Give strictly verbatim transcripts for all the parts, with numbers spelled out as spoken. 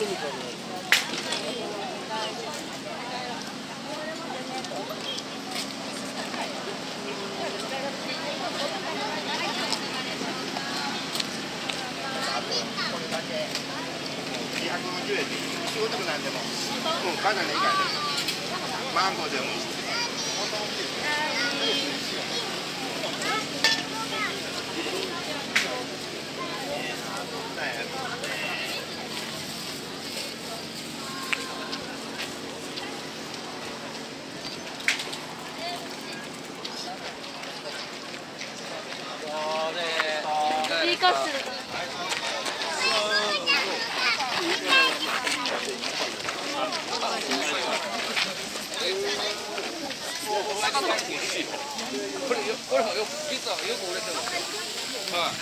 にひゃくごじゅうえんで仕事くなんでも、うん、バナナ以外でマンゴーでもいいし。 いいカップルだ。 これよ、これもよく実はよく売れてるんですよ。はい。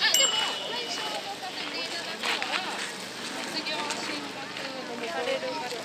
される方